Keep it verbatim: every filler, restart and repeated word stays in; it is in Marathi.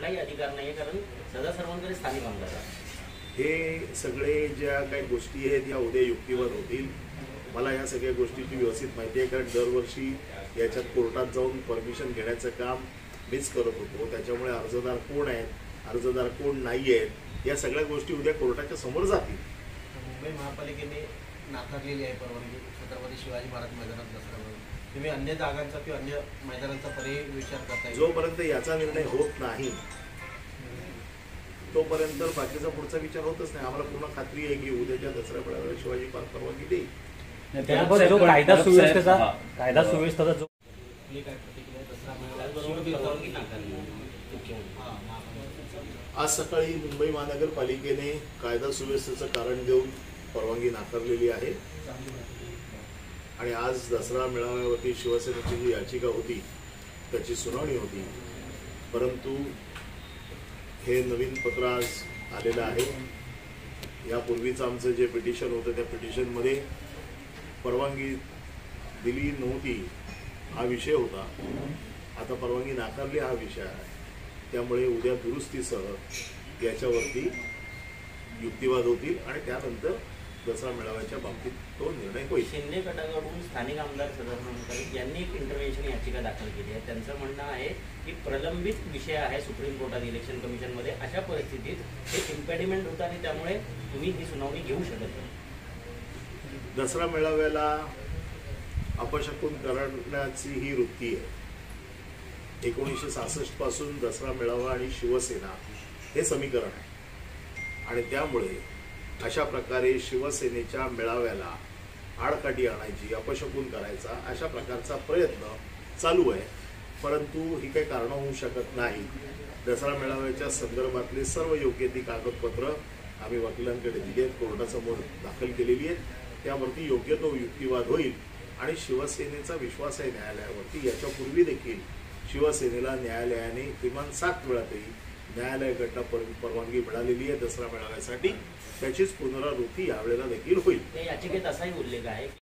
कुठलाही अधिकार नाही, कारण सदा सर्वांकडे स्थानिक आमदार आहे। हे सगळे ज्या काही गोष्टी आहेत या उद्या युक्तिवाद होतील। मला या सगळ्या गोष्टीची व्यवस्थित माहिती आहे, कारण दरवर्षी याच्यात कोर्टात जाऊन परमिशन घेण्याचं काम मीच करत होतो। त्याच्यामुळे अर्जदार कोण आहेत, अर्जदार कोण नाही आहेत, या सगळ्या गोष्टी उद्या कोर्टाच्या समोर जातील। मुंबई महापालिकेने नाकारलेली आहे परवानगी छत्रपती शिवाजी महाराज मैदानात दसऱ्यावर। तुम्ही अन्य जागांचा किंवा अन्य मैदानांचा पर्याय विचार करताय? जोपर्यंत याचा निर्णय होत नाही तोपर्यंत बाकीचा पुढचा विचार होतच नाही। आम्हाला पूर्ण खात्री आहे की उद्याच्या दसऱ्या मेळाव्याला शिवाजी पार्क परवानगी देईल। कायदा सुव्यवस्थेचा कायदा सुव्यवस्थेचा जो आज सकाळी मुंबई महानगरपालिकेने कायदा सुव्यवस्थेचं कारण देऊन परवानगी नाकारलेली आहे आणि आज दसरा मेळाव्यावरती शिवसेनेची जी याचिका होती त्याची सुनावणी होती, परंतु हे नवीन पत्र आज आलेलं आहे। यापूर्वीचं आमचं जे पिटिशन होतं त्या पिटिशनमध्ये परवानगी दिली नव्हती हा विषय होता, आता परवानगी नाकारली हा विषय आहे। त्यामुळे उद्या दुरुस्तीसह याच्यावरती युक्तिवाद होतील आणि त्यानंतर दसरा मेळाव्याच्या बाबतीत तो निर्णय होईल। शिंदे गटाकडून स्थानिक आमदार सदानंद यांनी एक इंटरव्हेन्शन याचिका दाखल केली आहे। त्यांचं म्हणणं आहे की प्रलंबित विषय आहे सुप्रीम कोर्टात इलेक्शन कमिशनमध्ये, अशा परिस्थितीत हे इम्पेडिमेंट होतं आणि त्यामुळे तुम्ही ही सुनावणी घेऊ शकत नाही। दसरा मेळाव्याला अपशकुन करण्याची ही वृत्ती आहे। एकोणीसशे सहासष्ट पासून दसरा मेळावा आणि शिवसेना हे समीकरण आहे आणि त्यामुळे अशा प्रकारे शिवसेनेच्या मेळाव्याला आडकाठी आणायची, अपशकुन करायचा अशा प्रकारचा प्रयत्न चालू आहे, परंतु ही काही कारण होऊ शकत नाही। दसरा मेळाव्याच्या संदर्भातले सर्व योग्य ती कागदपत्र आम्ही वकिलांकडे दिली आहेत, कोर्टासमोर दाखल केलेली आहेत। त्यावरती योग्य तो युक्तिवाद होईल आणि शिवसेनेचा विश्वास आहे न्यायालयावरती। याच्यापूर्वी देखील शिवसेनेला न्यायालयाने किमान सात वेळा तरी न्यायालयाकडनं परवानगी मिळालेली आहे दसरा मेळाव्यासाठी, त्याचीच पुनरावृत्ती यावेळेला देखील होईल। या याचिकेत असाही उल्लेख आहे